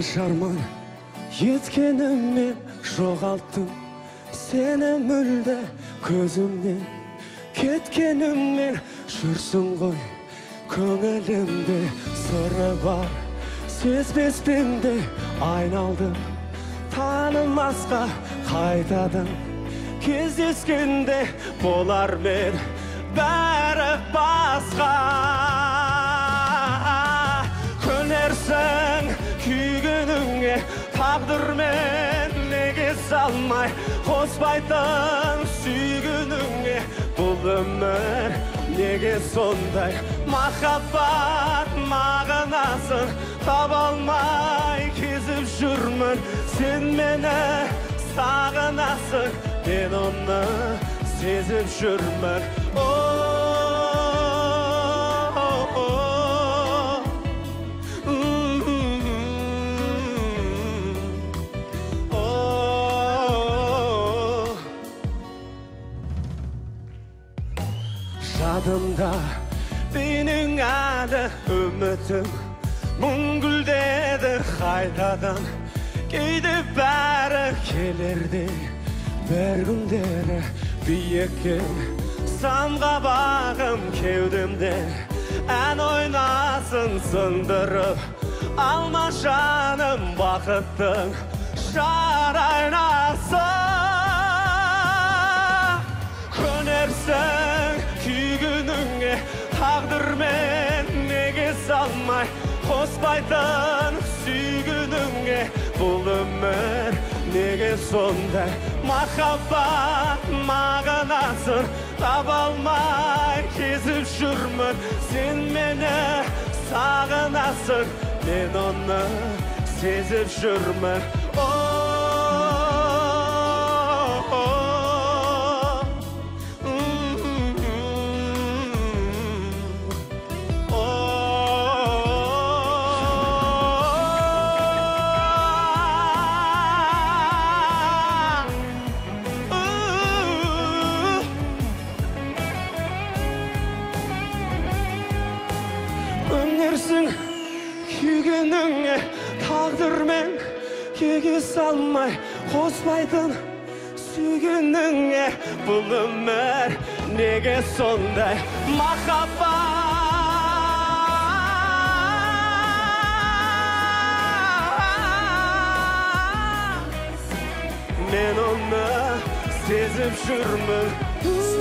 Шарман еткеніммен жоғалттым сені мүлде көзімнен кеткеніммен жүрсің ғой көңілімде сыры бар сезбеспенде айналдым танымасқа қайтадан кездескенде болар мен бәрі басқа көнерсің күйгеніңе тағдырмен неге салмай қоспайтын сүйгеніңе бұл өмір неге сондай махаббат мағынасын таба алмай кезіп жүрмін сен мені сағынасың мен оны сезіп жүрмін Жадымда менің әлі үмітім мұң гүлдеді қайтадан кейде бәрі келерде бір күндері биікке самғабағым кеудемде ән ойнасын сындырып алма жаным бақыттың шар айнасы көнерсің күйгеніңе тағдырмен неге салмай қоспайтын сүйгеніңе бұл өмір неге сондай махаббат мағынасын таба алмай кезіп жүрмін сен мені сағынасың мен оны сезіп жүрмін Өнерсің күйгеніңе тағдырмен неге салмай қоспайтын сүйгеніңе бұл өмір неге сондай махаббат мен оны сезіп жүрмін